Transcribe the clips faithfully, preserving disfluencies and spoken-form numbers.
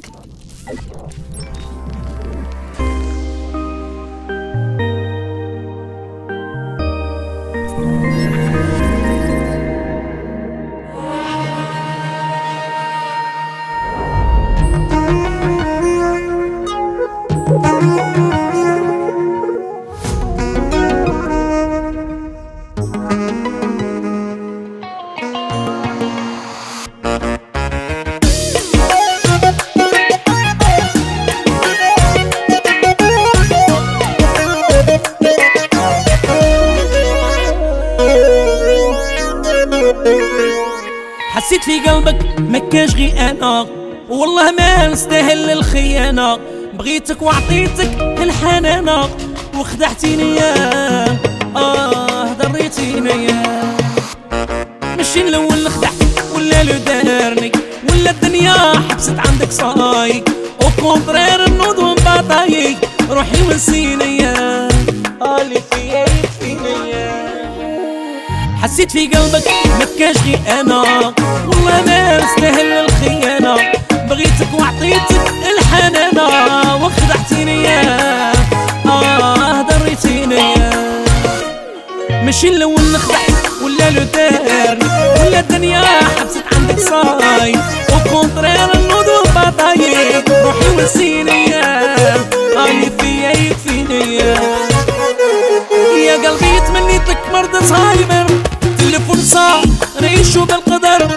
حسيت في قلبك مكاش غي انا، والله ما نستاهل الخيانة. بغيتك وعطيتك الحنانة وخدعتيني يا اه ضريتيني يا. ماشي الاول خدعتك ولا لو دارني، ولا الدنيا حبست عندك صايق، او كونترير النوض باطايق روحي ونسيني يا اه اللي فيا يكفيني يا. حسيت في قلبك مكاش غي انا، والله ما نستاهل الخيانة. بغيتك وعطيتك الحنانة وخدعتيني يا اه ضريتيني يا. ماشي الاول نخدعك ولا لو دارني، ولا الدنيا حبست عندك صاي، وكونترير النوض باطايق روحي ونسيني يا اه اللي فيا يكفيني يا. يا قلبي تمنيتك مرض صايمر، تلفون صار نعيشو بالقدر.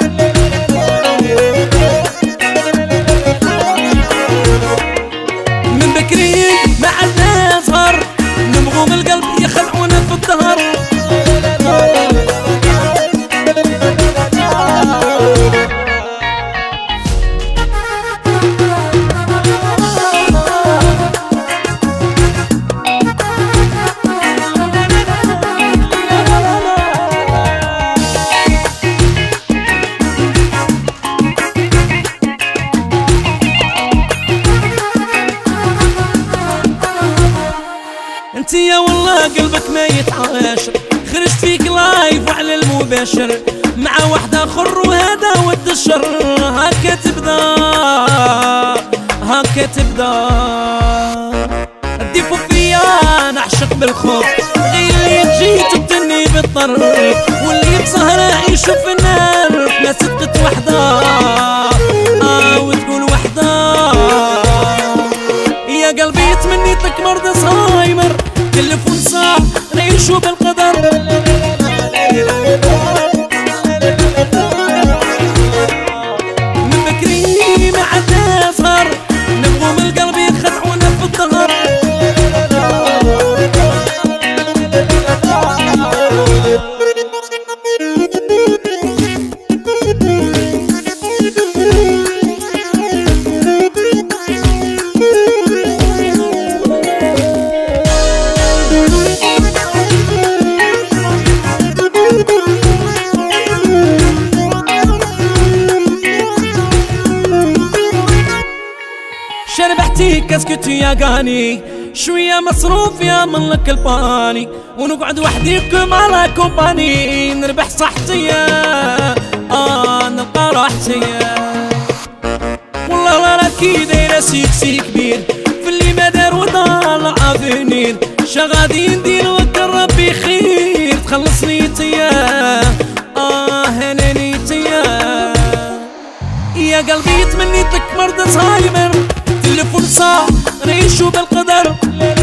من بكري ما عدنا صغر، نبغو من القلب يخلعونا في الظهر. انتي يا والله قلبك ما يتعاشر، خرجت فيك لايف وعلى المباشر مع واحد اخر وهذا ود الشر. هكا تبدا هكا تبدا تضيفوا فيا نعشق بالخوف، غير اللي تجي تبتني بالطرف، واللي بسهرة يشوف النار ما صدقت وحده اه وتقول وحده. يا قلبي تمنيتك مرضى صايمر، تلفون صعب نعيشو بالقدر. من بكري ما عدنا صغر، نبغو من القلب يخدعونا في الظهر. شربحتي كاسكتي يا قاني، شوية مصروف يا من لك الباني، ونقعد وحديكم على كومباني. نربح صحتي يا اه نلقى راحتي يا. والله لا راكي دايرة سيكسي كبير، في اللي ما دار وطالع افينير. شغادي ندير وقت ربي خير، تخلص نيتي يا اه هنا نيتي يا. يا قلبي تمنيتك مرضى صايمر، تلفون صار نعيشو بالقدر.